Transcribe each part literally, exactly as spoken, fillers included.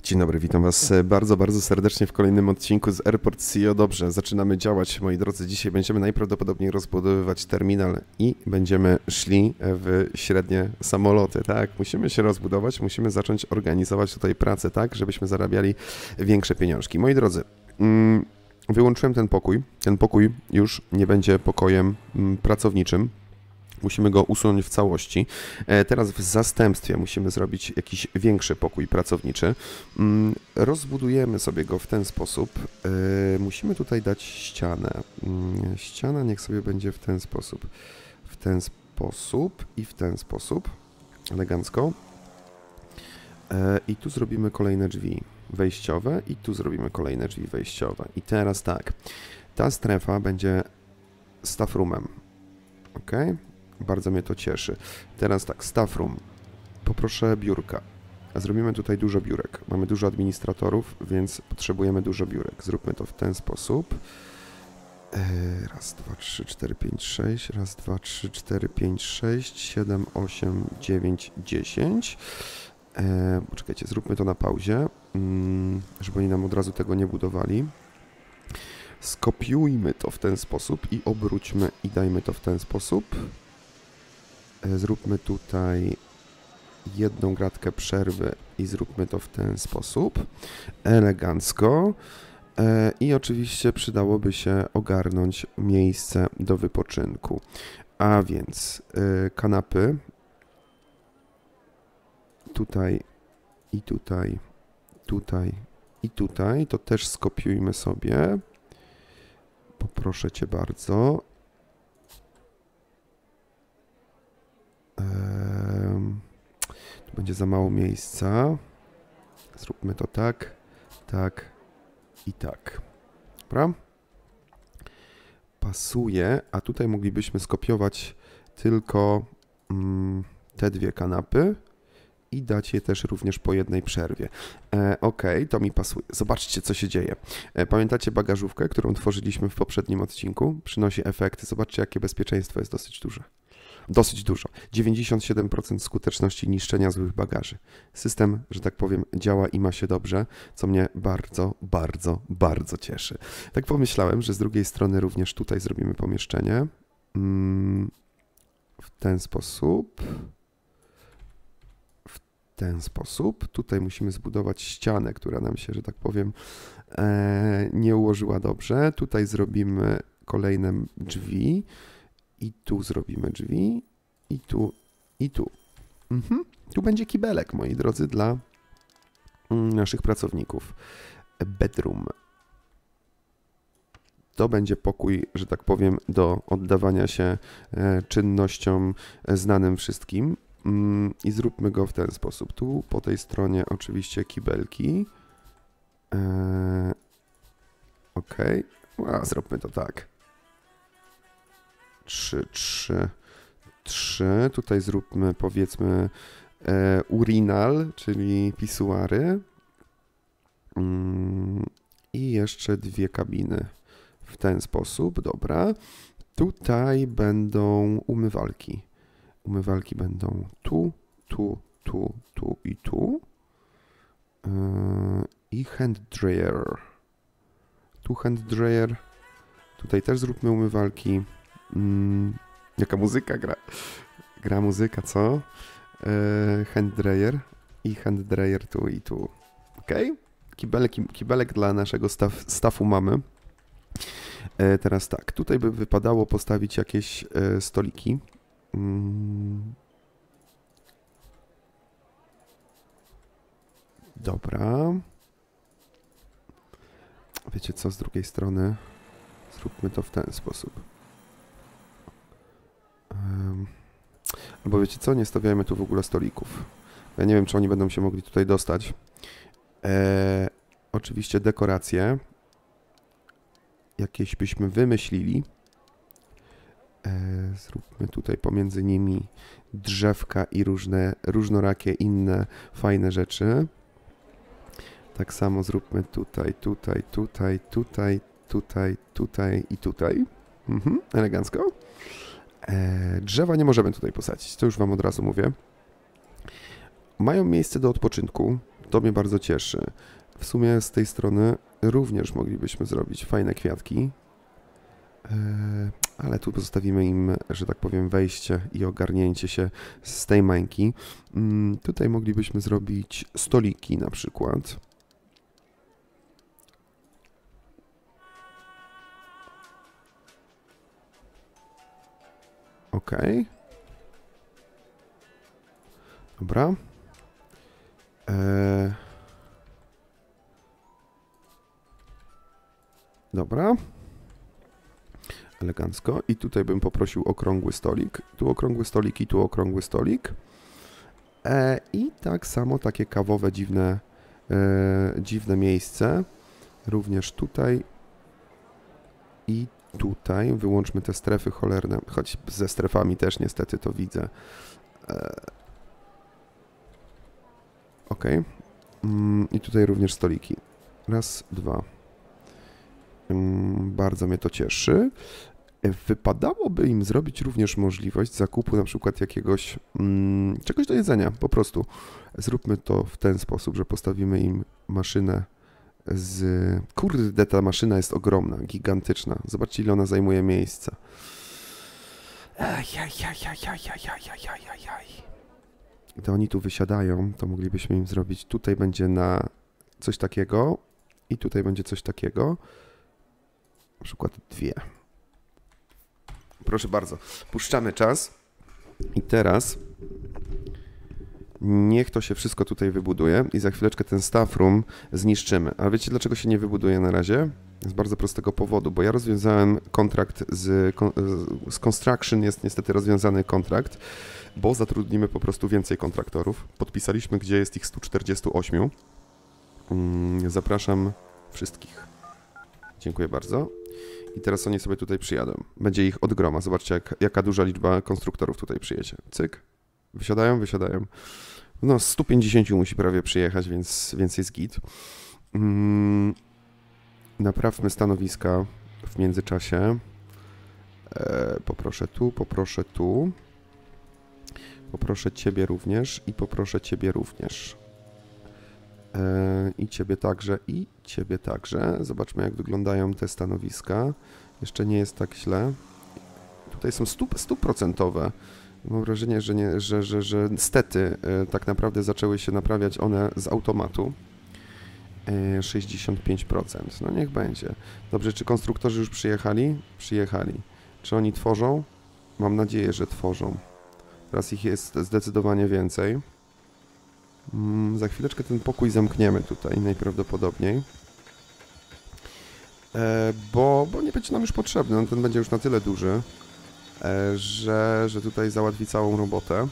Dzień dobry, witam Was bardzo, bardzo serdecznie w kolejnym odcinku z Airport C E O. Dobrze, zaczynamy działać, moi drodzy. Dzisiaj będziemy najprawdopodobniej rozbudowywać terminal i będziemy szli w średnie samoloty, tak? Musimy się rozbudować, musimy zacząć organizować tutaj pracę, tak? Żebyśmy zarabiali większe pieniążki. Moi drodzy, wyłączyłem ten pokój. Ten pokój już nie będzie pokojem pracowniczym. Musimy go usunąć w całości. Teraz w zastępstwie musimy zrobić jakiś większy pokój pracowniczy. Rozbudujemy sobie go w ten sposób. Musimy tutaj dać ścianę. Ściana niech sobie będzie w ten sposób. W ten sposób i w ten sposób. Elegancko. I tu zrobimy kolejne drzwi wejściowe i tu zrobimy kolejne drzwi wejściowe. I teraz tak. Ta strefa będzie staff roomem. Ok? Bardzo mnie to cieszy. Teraz tak, staff room. Poproszę biurka. Zrobimy tutaj dużo biurek. Mamy dużo administratorów, więc potrzebujemy dużo biurek. Zróbmy to w ten sposób. Raz, dwa, trzy, cztery, pięć, sześć. Raz, dwa, trzy, cztery, pięć, sześć, siedem, osiem, dziewięć, dziesięć. Poczekajcie, zróbmy to na pauzie, żeby oni nam od razu tego nie budowali. Skopiujmy to w ten sposób i obróćmy i dajmy to w ten sposób. Zróbmy tutaj jedną gratkę przerwy i zróbmy to w ten sposób. Elegancko. I oczywiście przydałoby się ogarnąć miejsce do wypoczynku. A więc kanapy. Tutaj i tutaj, tutaj i tutaj. To też skopiujmy sobie. Poproszę Cię bardzo. Ehm, tu będzie za mało miejsca. Zróbmy to tak, tak i tak. Dobra? Pasuje, a tutaj moglibyśmy skopiować tylko mm, te dwie kanapy i dać je też również po jednej przerwie. E, ok, to mi pasuje. Zobaczcie, co się dzieje. E, pamiętacie bagażówkę, którą tworzyliśmy w poprzednim odcinku? Przynosi efekty. Zobaczcie, jakie bezpieczeństwo jest dosyć duże. Dosyć dużo. dziewięćdziesiąt siedem procent skuteczności niszczenia złych bagaży. System, że tak powiem, działa i ma się dobrze, co mnie bardzo, bardzo, bardzo cieszy. Tak pomyślałem, że z drugiej strony również tutaj zrobimy pomieszczenie. Mm, w ten sposób. W ten sposób. Tutaj musimy zbudować ścianę, która nam się, że tak powiem, e, nie ułożyła dobrze. Tutaj zrobimy kolejne drzwi. I tu zrobimy drzwi, i tu, i tu. Mhm. Tu będzie kibelek, moi drodzy, dla naszych pracowników. Bedroom. To będzie pokój, że tak powiem, do oddawania się czynnościom znanym wszystkim. I zróbmy go w ten sposób. Tu po tej stronie oczywiście kibelki. Eee, ok. A, zróbmy to tak. trzy, trzy, trzy. Tutaj zróbmy, powiedzmy, e, urinal, czyli pisuary. Mm, I jeszcze dwie kabiny w ten sposób. Dobra. Tutaj będą umywalki. Umywalki będą tu, tu, tu, tu i tu. E, I hand dryer. Tu hand dryer. Tutaj też zróbmy umywalki. Mm, jaka muzyka gra? Gra muzyka, co? E, hand dryer i hand dryer tu i tu. Ok? Kibelek, kibelek dla naszego staff, staffu mamy. E, teraz tak, tutaj by wypadało postawić jakieś e, stoliki. Mm. Dobra. Wiecie co, z drugiej strony zróbmy to w ten sposób. Albo wiecie co, nie stawiajmy tu w ogóle stolików. Ja nie wiem, czy oni będą się mogli tutaj dostać. E, oczywiście dekoracje. Jakieś byśmy wymyślili. E, zróbmy tutaj pomiędzy nimi drzewka i różne, różnorakie inne fajne rzeczy. Tak samo zróbmy tutaj, tutaj, tutaj, tutaj, tutaj, tutaj i tutaj. Mhm, elegancko. E, drzewa nie możemy tutaj posadzić, to już Wam od razu mówię. Mają miejsce do odpoczynku, To mnie bardzo cieszy. W sumie z tej strony również moglibyśmy zrobić fajne kwiatki. Ale tu pozostawimy im, że tak powiem, wejście i ogarnięcie się z tej mańki. Tutaj moglibyśmy zrobić stoliki na przykład. Ok. Dobra. Eee... Dobra. Elegancko. I tutaj bym poprosił okrągły stolik. Tu okrągły stolik i tu okrągły stolik. E, I tak samo takie kawowe, dziwne, e, dziwne miejsce. Również tutaj i tutaj. Wyłączmy te strefy cholerne, choć ze strefami też niestety to widzę. E, ok. Mm, I tutaj również stoliki. Raz, dwa. Mm, bardzo mnie to cieszy. Wypadałoby im zrobić również możliwość zakupu na przykład jakiegoś mm, czegoś do jedzenia, po prostu. Zróbmy to w ten sposób, że postawimy im maszynę z... Kurde, ta maszyna jest ogromna, gigantyczna. Zobaczcie, ile ona zajmuje miejsca. Gdy oni tu wysiadają, to moglibyśmy im zrobić, tutaj będzie na coś takiego i tutaj będzie coś takiego. Na przykład dwie. Proszę bardzo, puszczamy czas i teraz niech to się wszystko tutaj wybuduje i za chwileczkę ten staff room zniszczymy. Ale wiecie, dlaczego się nie wybuduje na razie? Z bardzo prostego powodu, bo ja rozwiązałem kontrakt z, z Construction, jest niestety rozwiązany kontrakt, bo zatrudnimy po prostu więcej kontraktorów. Podpisaliśmy, gdzie jest ich stu czterdziestu ośmiu. Zapraszam wszystkich. Dziękuję bardzo. I teraz oni sobie tutaj przyjadą. Będzie ich od groma. Zobaczcie, jak, jaka duża liczba konstruktorów tutaj przyjedzie. Cyk. Wysiadają, wysiadają. No, stu pięćdziesięciu musi prawie przyjechać, więc, więc jest git. Mm, naprawmy stanowiska w międzyczasie. E, poproszę tu, poproszę tu. Poproszę ciebie również i poproszę ciebie również. I ciebie także, i ciebie także. Zobaczmy, jak wyglądają te stanowiska. Jeszcze nie jest tak źle. Tutaj są stuprocentowe. Mam wrażenie, że, nie, że, że, że stety tak naprawdę zaczęły się naprawiać one z automatu. sześćdziesiąt pięć procent. No niech będzie. Dobrze, czy konstruktorzy już przyjechali? Przyjechali. Czy oni tworzą? Mam nadzieję, że tworzą. Teraz ich jest zdecydowanie więcej. Hmm, za chwileczkę ten pokój zamkniemy tutaj najprawdopodobniej, e, bo, bo nie będzie nam już potrzebny, on ten będzie już na tyle duży, e, że, że tutaj załatwi całą robotę.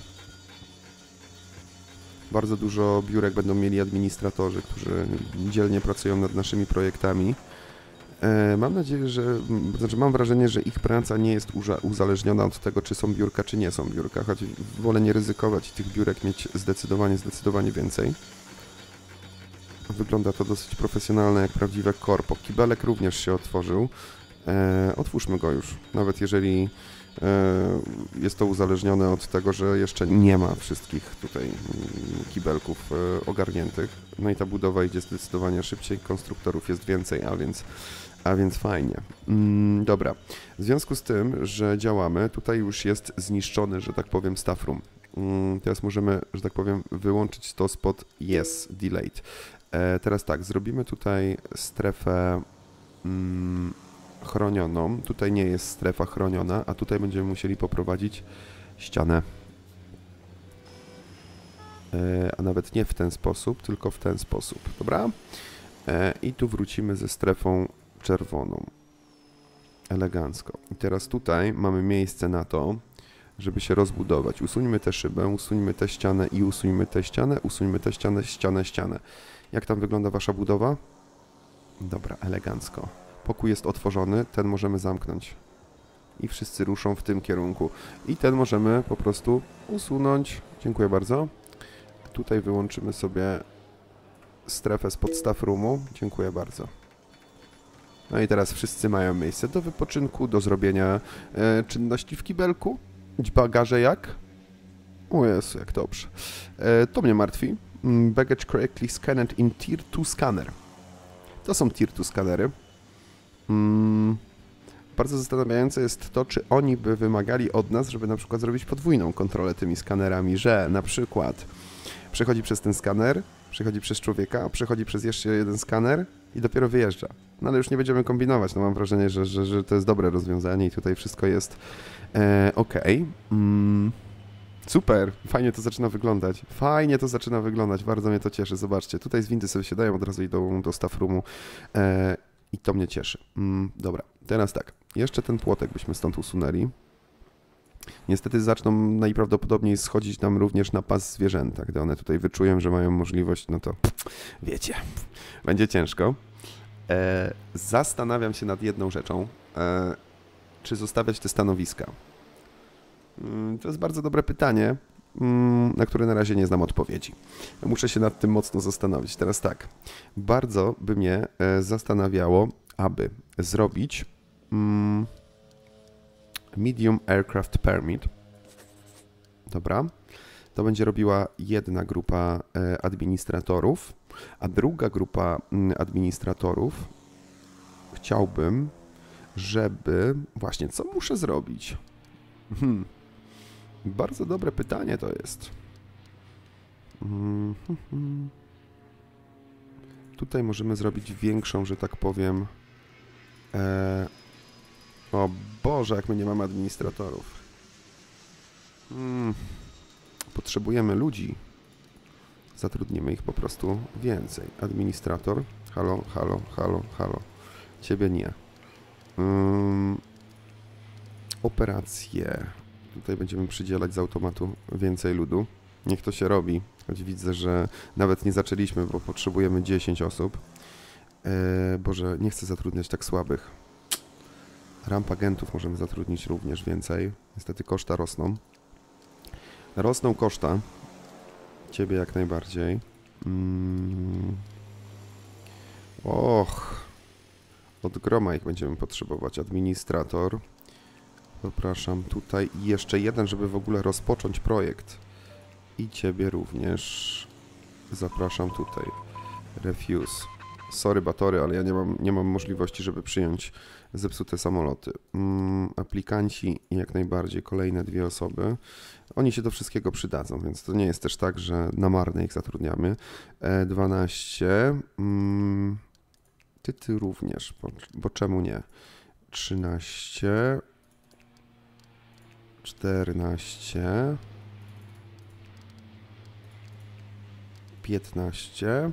Bardzo dużo biurek będą mieli administratorzy, którzy dzielnie pracują nad naszymi projektami. E, mam nadzieję, że, znaczy mam wrażenie, że ich praca nie jest uzależniona od tego, czy są biurka, czy nie są biurka, choć wolę nie ryzykować i tych biurek mieć zdecydowanie, zdecydowanie więcej. Wygląda to dosyć profesjonalne, jak prawdziwe korpo. Kibelek również się otworzył. E, otwórzmy go już, nawet jeżeli e, jest to uzależnione od tego, że jeszcze nie ma wszystkich tutaj kibelków e, ogarniętych. No i ta budowa idzie zdecydowanie szybciej, konstruktorów jest więcej, a więc A więc fajnie. Mm, dobra. W związku z tym, że działamy, tutaj już jest zniszczony, że tak powiem, staff room. Mm, teraz możemy, że tak powiem, wyłączyć to spod Yes, Delayed. E, teraz tak, zrobimy tutaj strefę mm, chronioną. Tutaj nie jest strefa chroniona, a tutaj będziemy musieli poprowadzić ścianę. E, a nawet nie w ten sposób, tylko w ten sposób. Dobra? E, I tu wrócimy ze strefą czerwoną. Elegancko. I teraz tutaj mamy miejsce na to, żeby się rozbudować. Usuńmy tę szybę, usuńmy tę ścianę i usuńmy tę ścianę, usuńmy tę ścianę, ścianę, ścianę. Jak tam wygląda wasza budowa? Dobra, elegancko. Pokój jest otworzony, ten możemy zamknąć. I wszyscy ruszą w tym kierunku. I ten możemy po prostu usunąć. Dziękuję bardzo. Tutaj wyłączymy sobie strefę z podstaw roomu. Dziękuję bardzo. No i teraz wszyscy mają miejsce do wypoczynku, do zrobienia e, czynności w kibelku. Bagaże jak? O Jezu, jak dobrze. E, to mnie martwi, Baggage correctly scanned in tier two scanner. To są tier two skanery. Mm, bardzo zastanawiające jest to, czy oni by wymagali od nas, żeby na przykład zrobić podwójną kontrolę tymi skanerami, że na przykład przechodzi przez ten skaner, przechodzi przez człowieka, przechodzi przez jeszcze jeden skaner i dopiero wyjeżdża. No ale już nie będziemy kombinować, no mam wrażenie, że, że, że to jest dobre rozwiązanie i tutaj wszystko jest e, ok. Mm, super, fajnie to zaczyna wyglądać, fajnie to zaczyna wyglądać, bardzo mnie to cieszy, zobaczcie, tutaj z windy sobie siadają, od razu idą do staff roomu e, i to mnie cieszy. Mm, dobra, teraz tak, jeszcze ten płotek byśmy stąd usunęli. Niestety zaczną najprawdopodobniej schodzić nam również na pas zwierzęta. Gdy one tutaj wyczują, że mają możliwość, no to wiecie, będzie ciężko. E, zastanawiam się nad jedną rzeczą, e, czy zostawiać te stanowiska. Mm, to jest bardzo dobre pytanie, mm, na które na razie nie znam odpowiedzi. Muszę się nad tym mocno zastanowić. Teraz tak, bardzo by mnie e, zastanawiało, aby zrobić... Mm, Medium Aircraft Permit. Dobra. To będzie robiła jedna grupa administratorów, a druga grupa administratorów chciałbym, żeby... Właśnie, co muszę zrobić? Hmm. Bardzo dobre pytanie to jest. Hmm. Tutaj możemy zrobić większą, że tak powiem... E O Boże, jak my nie mamy administratorów. Hmm. Potrzebujemy ludzi. Zatrudnimy ich po prostu więcej. Administrator. Halo, halo, halo, halo. Ciebie nie. Hmm. Operacje. Tutaj będziemy przydzielać z automatu więcej ludu. Niech to się robi. Choć widzę, że nawet nie zaczęliśmy, bo potrzebujemy dziesięć osób. Eee, Boże, nie chcę zatrudniać tak słabych. Ramp agentów możemy zatrudnić również więcej. Niestety koszta rosną. Rosną koszta. Ciebie jak najbardziej. Mm. Och. Od groma ich będziemy potrzebować. Administrator. Zapraszam tutaj. I jeszcze jeden, żeby w ogóle rozpocząć projekt. I ciebie również. Zapraszam tutaj. Refuse. Sorry, Batory, ale ja nie mam, nie mam możliwości, żeby przyjąć zepsute samoloty. Mm, aplikanci i jak najbardziej kolejne dwie osoby. Oni się do wszystkiego przydadzą, więc to nie jest też tak, że na marne ich zatrudniamy. E, dwanaście. Mm, ty, ty również, bo, bo czemu nie? trzynaście. czternaście. piętnaście.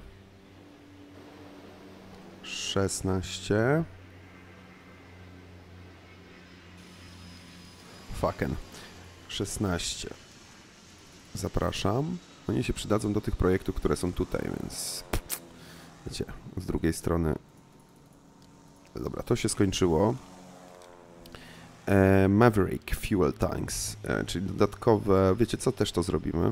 szesnaście. Fucken. szesnaście. Zapraszam. Oni się przydadzą do tych projektów, które są tutaj, więc wiecie, z drugiej strony. Dobra, to się skończyło. E, Maverick Fuel Tanks, e, czyli dodatkowe, wiecie co, też to zrobimy.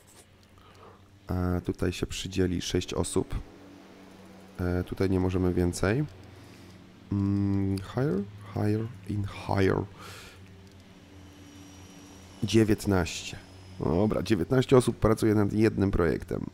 E, tutaj się przydzieli sześć osób. E, tutaj nie możemy więcej. Mm, hire? Hire in hire. dziewiętnaście. Dobra, dziewiętnaście osób pracuje nad jednym projektem.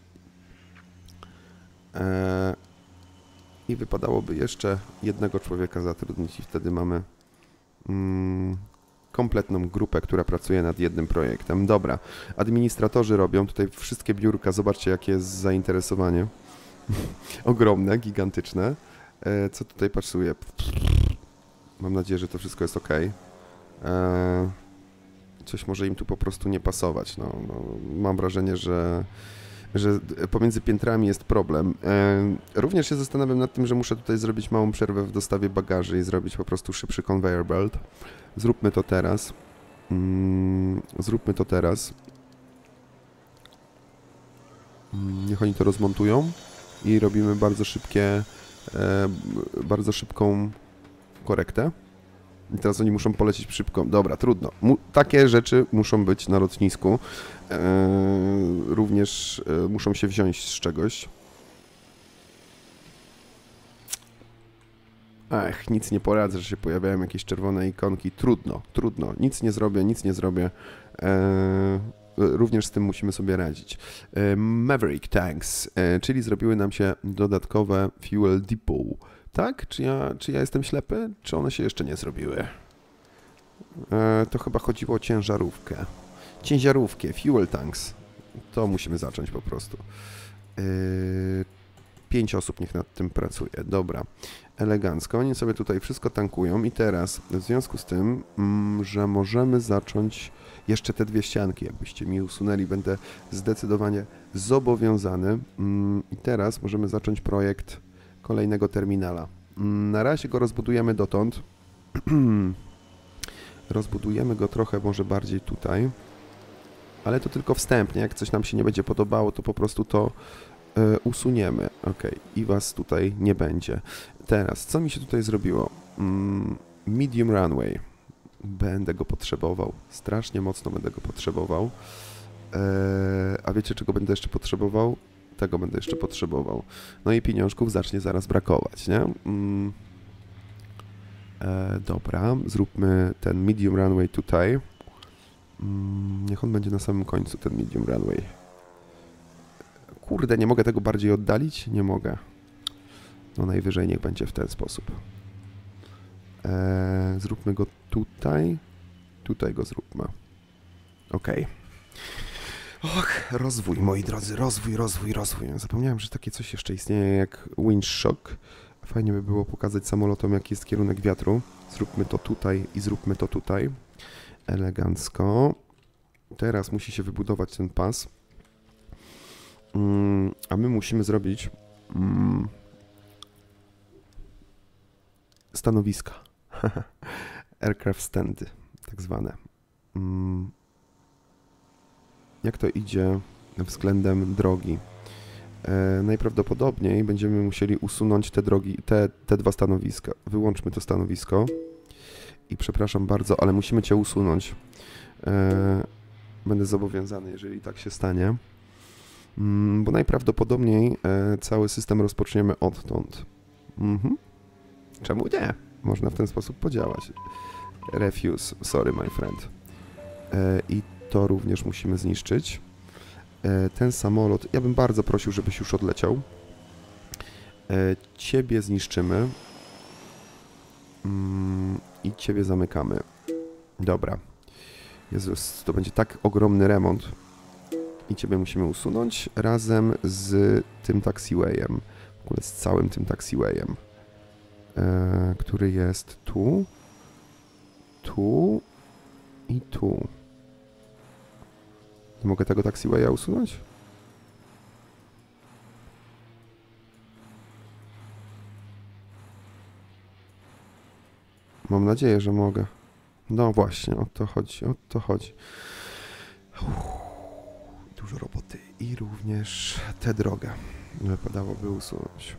E, I wypadałoby jeszcze jednego człowieka zatrudnić i wtedy mamy mm, kompletną grupę, która pracuje nad jednym projektem. Dobra, administratorzy robią tutaj wszystkie biurka. Zobaczcie, jakie jest zainteresowanie. Ogromne, gigantyczne. E, co tutaj pasuje? Mam nadzieję, że to wszystko jest ok. E, coś może im tu po prostu nie pasować. No, no, mam wrażenie, że, że pomiędzy piętrami jest problem. E, również się zastanawiam nad tym, że muszę tutaj zrobić małą przerwę w dostawie bagaży i zrobić po prostu szybszy conveyor belt. Zróbmy to teraz. Mm, zróbmy to teraz. Niech oni to rozmontują i robimy bardzo szybkie, e, bardzo szybką korektę. I teraz oni muszą polecieć szybko. Dobra, trudno. Mu takie rzeczy muszą być na lotnisku. E, również e, muszą się wziąć z czegoś. Ech, nic nie poradzę, że się pojawiają jakieś czerwone ikonki. Trudno, trudno. Nic nie zrobię, nic nie zrobię. E, również z tym musimy sobie radzić. Maverick Tanks, czyli zrobiły nam się dodatkowe Fuel Depot. Tak? Czy ja, czy ja jestem ślepy? Czy one się jeszcze nie zrobiły? To chyba chodziło o ciężarówkę. Ciężarówkę, Fuel Tanks. To musimy zacząć po prostu. Pięć osób niech nad tym pracuje. Dobra, elegancko. Oni sobie tutaj wszystko tankują i teraz w związku z tym, że możemy zacząć jeszcze te dwie ścianki, jakbyście mi usunęli, będę zdecydowanie zobowiązany. I teraz możemy zacząć projekt kolejnego terminala. Na razie go rozbudujemy dotąd. Rozbudujemy go trochę może bardziej tutaj, ale to tylko wstępnie. Jak coś nam się nie będzie podobało, to po prostu to y, usuniemy. Ok, i was tutaj nie będzie. Teraz, co mi się tutaj zrobiło? Mm, medium runway. Będę go potrzebował. Strasznie mocno będę go potrzebował. E, a wiecie, czego będę jeszcze potrzebował? Tego będę jeszcze potrzebował. No i pieniążków zacznie zaraz brakować, nie? Mm. E, dobra, zróbmy ten medium runway tutaj. Mm, niech on będzie na samym końcu, ten medium runway. Kurde, nie mogę tego bardziej oddalić? Nie mogę. No najwyżej niech będzie w ten sposób. E, zróbmy go tutaj. Tutaj go zróbmy. Ok. Och, rozwój, moi drodzy, rozwój, rozwój, rozwój. Zapomniałem, że takie coś jeszcze istnieje jak windshock. Fajnie by było pokazać samolotom, jaki jest kierunek wiatru. Zróbmy to tutaj i zróbmy to tutaj. Elegancko. Teraz musi się wybudować ten pas. Mm, a my musimy zrobić mm, stanowiska. Aircraft standy, tak zwane. Mm, jak to idzie względem drogi? E, najprawdopodobniej będziemy musieli usunąć te drogi, te, te dwa stanowiska. Wyłączmy to stanowisko. I przepraszam bardzo, ale musimy cię usunąć. E, będę zobowiązany, jeżeli tak się stanie. Mm, bo najprawdopodobniej e, cały system rozpoczniemy odtąd. Mhm. Czemu nie? Można w ten sposób podziałać. Refuse, sorry my friend. E, I to również musimy zniszczyć. E, ten samolot, ja bym bardzo prosił, żebyś już odleciał. E, ciebie zniszczymy. Mm, I ciebie zamykamy. Dobra. Jezus, to będzie tak ogromny remont. I ciebie musimy usunąć razem z tym taxiwayem. W ogóle z całym tym taxiwayem. E, który jest tu. Tu. I tu. Nie mogę tego taxiwaya usunąć? Mam nadzieję, że mogę. No właśnie, o to chodzi, o to chodzi. Uff, dużo roboty i również tę drogę wypadałoby usunąć.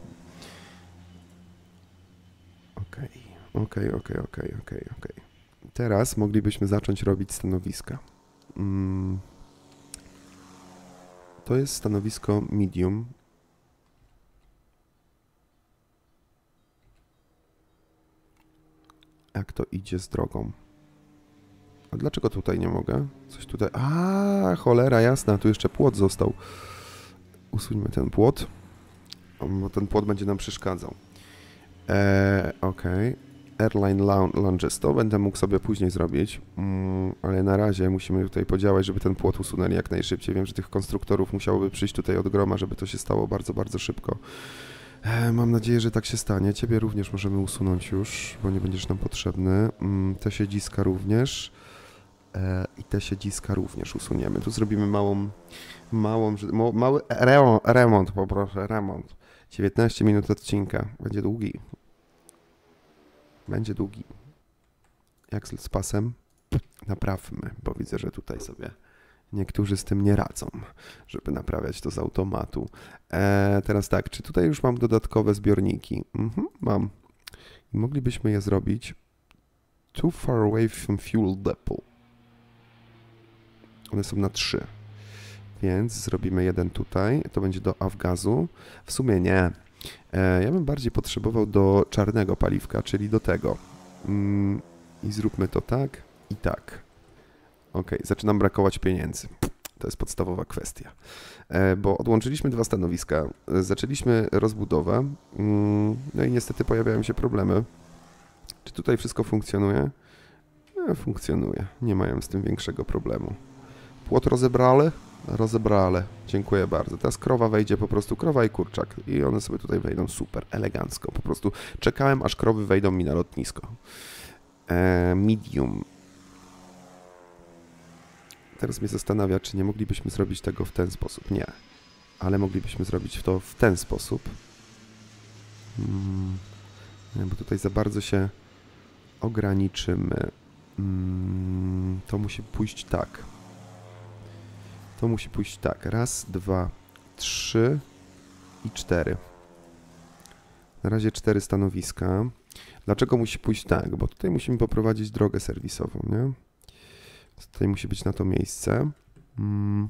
Okej, okej, okej, okej, okej, okej. Teraz moglibyśmy zacząć robić stanowiska. Mm. To jest stanowisko medium. Jak to idzie z drogą? A dlaczego tutaj nie mogę? Coś tutaj... A, cholera jasna, tu jeszcze płot został. Usuńmy ten płot, bo ten płot będzie nam przeszkadzał. Eee, okej. Okay. Airline Lounges, to będę mógł sobie później zrobić, mm, ale na razie musimy tutaj podziałać, żeby ten płot usunęli jak najszybciej. Wiem, że tych konstruktorów musiałoby przyjść tutaj od groma, żeby to się stało bardzo, bardzo szybko. E, mam nadzieję, że tak się stanie. Ciebie również możemy usunąć już, bo nie będziesz nam potrzebny. Mm, te siedziska również e, i te siedziska również usuniemy. Tu zrobimy małą, małą, mały remont, remont poproszę, remont. dziewiętnaście minut odcinka, będzie długi. Będzie długi. Jak z, z pasem? Naprawmy, bo widzę, że tutaj sobie niektórzy z tym nie radzą, żeby naprawiać to z automatu. E, teraz tak, czy tutaj już mam dodatkowe zbiorniki? Mhm, mam. I moglibyśmy je zrobić too far away from fuel depot. One są na trzy. Więc zrobimy jeden tutaj. To będzie do Afgazu. W sumie nie. E, ja bym bardziej potrzebował do czarnego paliwka, czyli do tego. Mm, I zróbmy to tak i tak. Ok, zaczynam brakować pieniędzy. To jest podstawowa kwestia. Bo odłączyliśmy dwa stanowiska, zaczęliśmy rozbudowę, no i niestety pojawiają się problemy. Czy tutaj wszystko funkcjonuje? No, funkcjonuje, nie mają z tym większego problemu. Płot rozebrale? Rozebrale, dziękuję bardzo. Teraz krowa wejdzie po prostu, krowa i kurczak i one sobie tutaj wejdą super, elegancko. Po prostu czekałem, aż krowy wejdą mi na lotnisko. E, medium. Teraz mnie zastanawia, czy nie moglibyśmy zrobić tego w ten sposób. Nie, ale moglibyśmy zrobić to w ten sposób. Hmm. Nie, bo tutaj za bardzo się ograniczymy. Hmm. To musi pójść tak. To musi pójść tak. Raz, dwa, trzy i cztery. Na razie cztery stanowiska. Dlaczego musi pójść tak? Bo tutaj musimy poprowadzić drogę serwisową, nie? Tutaj musi być na to miejsce. Hmm.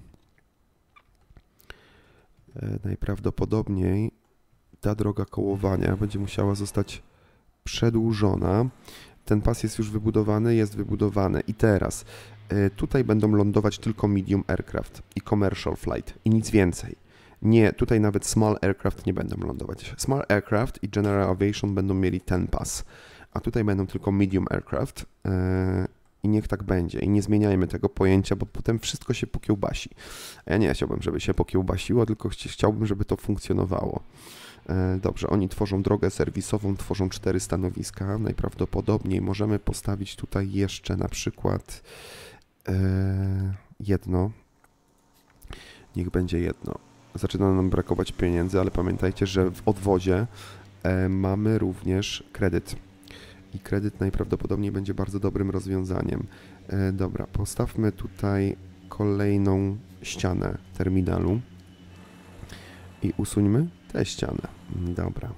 E, najprawdopodobniej ta droga kołowania będzie musiała zostać przedłużona. Ten pas jest już wybudowany, jest wybudowany. I teraz y, tutaj będą lądować tylko medium aircraft i commercial flight i nic więcej. Nie, tutaj nawet small aircraft nie będą lądować. Small aircraft i general aviation będą mieli ten pas, a tutaj będą tylko medium aircraft y, i niech tak będzie. I nie zmieniajmy tego pojęcia, bo potem wszystko się pokiełbasi. A ja nie chciałbym, żeby się pokiełbasiło, tylko chciałbym, żeby to funkcjonowało. Dobrze, oni tworzą drogę serwisową, tworzą cztery stanowiska. Najprawdopodobniej możemy postawić tutaj jeszcze na przykład e, jedno. Niech będzie jedno. Zaczyna nam brakować pieniędzy, ale pamiętajcie, że w odwodzie e, mamy również kredyt. I kredyt najprawdopodobniej będzie bardzo dobrym rozwiązaniem. E, dobra, postawmy tutaj kolejną ścianę terminalu i usuńmy tę ścianę. Dobra.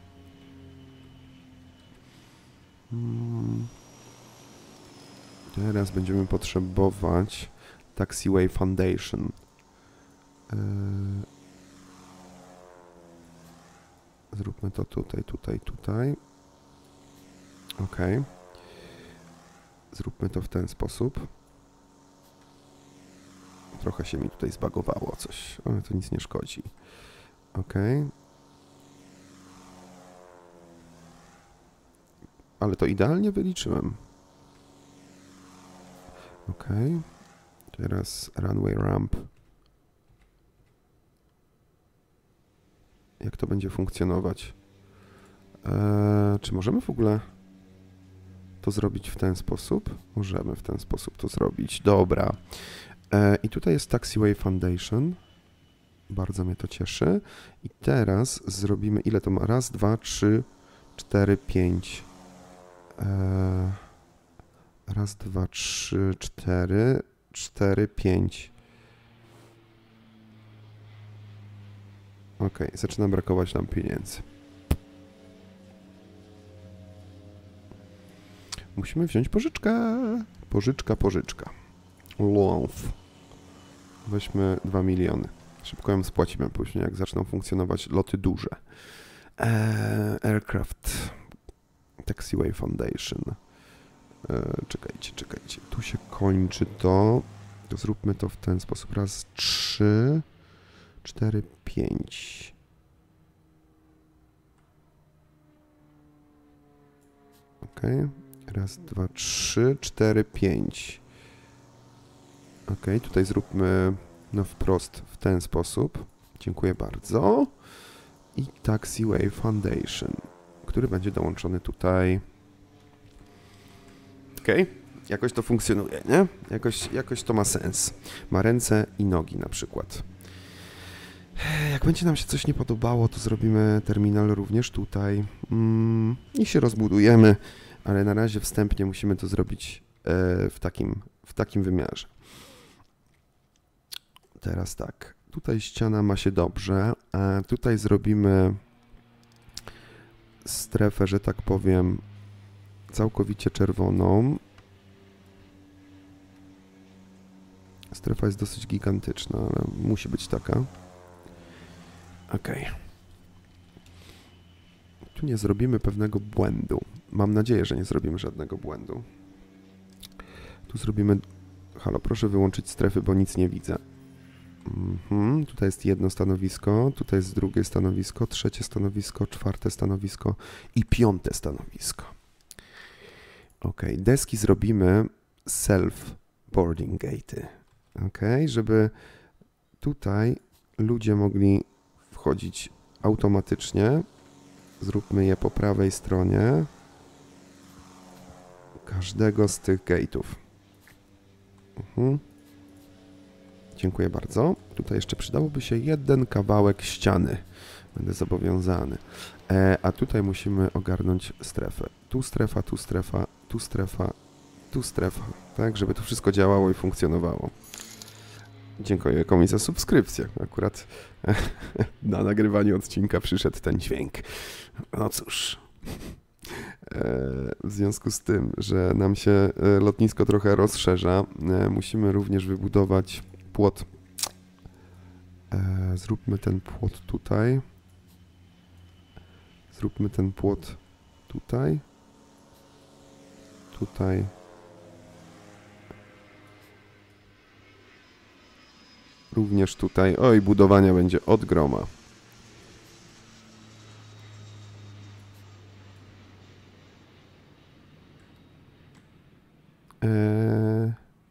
Teraz będziemy potrzebować Taxiway Foundation. Zróbmy to tutaj, tutaj, tutaj. Ok. Zróbmy to w ten sposób. Trochę się mi tutaj zbagowało coś, ale to nic nie szkodzi. Ok. Ale to idealnie wyliczyłem. Ok. Teraz runway ramp. Jak to będzie funkcjonować? Eee, czy możemy w ogóle to zrobić w ten sposób? Możemy w ten sposób to zrobić. Dobra. Eee, I tutaj jest Taxiway Foundation. Bardzo mnie to cieszy. I teraz zrobimy, ile to ma? Raz, dwa, trzy, cztery, pięć. Eee, raz, dwa, trzy, cztery, cztery, pięć. Ok, zaczyna brakować nam pieniędzy. Musimy wziąć pożyczkę. Pożyczka, pożyczka. Loan. Weźmy dwa miliony. Szybko ją spłacimy później, jak zaczną funkcjonować loty duże. Eee, aircraft. Taxiway Foundation. Eee, czekajcie, czekajcie. Tu się kończy to. To zróbmy to w ten sposób. Raz, trzy, cztery, pięć. Ok. Raz, dwa, trzy, cztery, pięć. Ok, tutaj zróbmy no wprost w ten sposób. Dziękuję bardzo. I Taxiway Foundation, który będzie dołączony tutaj. Ok, jakoś to funkcjonuje, nie? Jakoś, jakoś to ma sens. Ma ręce i nogi na przykład. Jak będzie nam się coś nie podobało, to zrobimy terminal również tutaj mm, i się rozbudujemy, ale na razie wstępnie musimy to zrobić e, w takim, w takim wymiarze. Teraz tak, tutaj ściana ma się dobrze, a tutaj zrobimy strefę, że tak powiem, całkowicie czerwoną. Strefa jest dosyć gigantyczna, ale musi być taka. Ok. Tu nie zrobimy pewnego błędu. Mam nadzieję, że nie zrobimy żadnego błędu. Tu zrobimy... Halo, proszę wyłączyć strefy, bo nic nie widzę. Mhm. Tutaj jest jedno stanowisko, tutaj jest drugie stanowisko, trzecie stanowisko, czwarte stanowisko i piąte stanowisko. Ok, deski zrobimy self-boarding gate'y. Ok, żeby tutaj ludzie mogli wchodzić automatycznie. Zróbmy je po prawej stronie każdego z tych gate'ów. Mhm. Dziękuję bardzo. Tutaj jeszcze przydałoby się jeden kawałek ściany. Będę zobowiązany. E, a tutaj musimy ogarnąć strefę. Tu strefa, tu strefa, tu strefa, tu strefa. Tak, żeby to wszystko działało i funkcjonowało. Dziękuję komuś za subskrypcję. Akurat na nagrywaniu odcinka przyszedł ten dźwięk. No cóż. W związku z tym, że nam się lotnisko trochę rozszerza, musimy również wybudować płot. Zróbmy ten płot tutaj. Zróbmy ten płot tutaj. Tutaj. Również tutaj. Oj, budowania będzie od groma. Eee...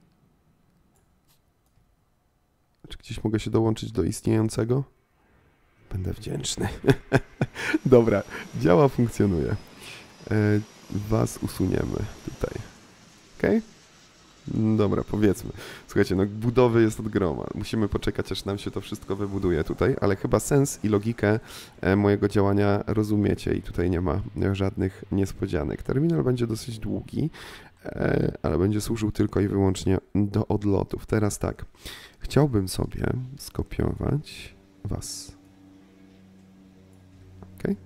Czy gdzieś mogę się dołączyć do istniejącego? Będę wdzięczny. Dobra, działa, funkcjonuje. Eee, was usuniemy tutaj. Okej? Dobra, powiedzmy. Słuchajcie, no budowy jest od groma. Musimy poczekać, aż nam się to wszystko wybuduje tutaj, ale chyba sens i logikę e, mojego działania rozumiecie i tutaj nie ma żadnych niespodzianek. Terminal będzie dosyć długi, e, ale będzie służył tylko i wyłącznie do odlotów. Teraz tak, chciałbym sobie skopiować was. Ok?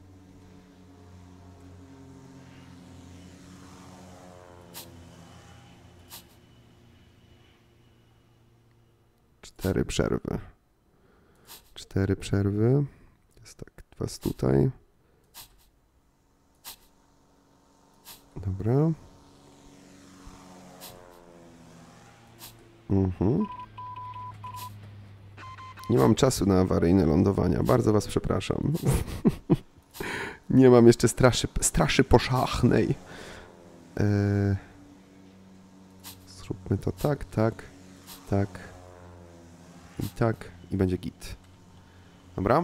Cztery przerwy. Cztery przerwy. Jest tak, was tutaj. Dobra. Mhm. Nie mam czasu na awaryjne lądowania. Bardzo was przepraszam. Nie mam jeszcze straszy, straszy poszachnej. Eee, zróbmy to tak, tak, tak. I tak, i będzie git. Dobra?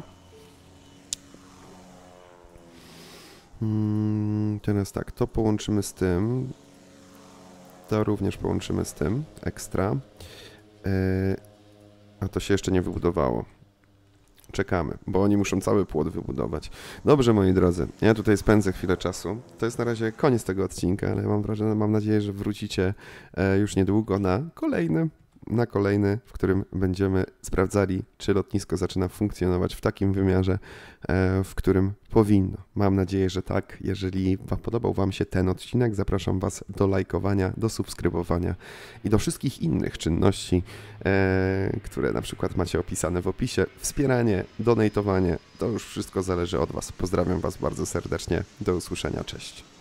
Hmm, teraz tak, to połączymy z tym. To również połączymy z tym, ekstra. Yy, a to się jeszcze nie wybudowało. Czekamy, bo oni muszą cały płot wybudować. Dobrze, moi drodzy, ja tutaj spędzę chwilę czasu. To jest na razie koniec tego odcinka, ale mam wrażenie, mam nadzieję, że wrócicie już niedługo na kolejny. na kolejny, w którym będziemy sprawdzali, czy lotnisko zaczyna funkcjonować w takim wymiarze, w którym powinno. Mam nadzieję, że tak. Jeżeli podobał Wam się ten odcinek, zapraszam Was do lajkowania, do subskrybowania i do wszystkich innych czynności, które na przykład macie opisane w opisie. Wspieranie, donatowanie, to już wszystko zależy od Was. Pozdrawiam Was bardzo serdecznie. Do usłyszenia. Cześć.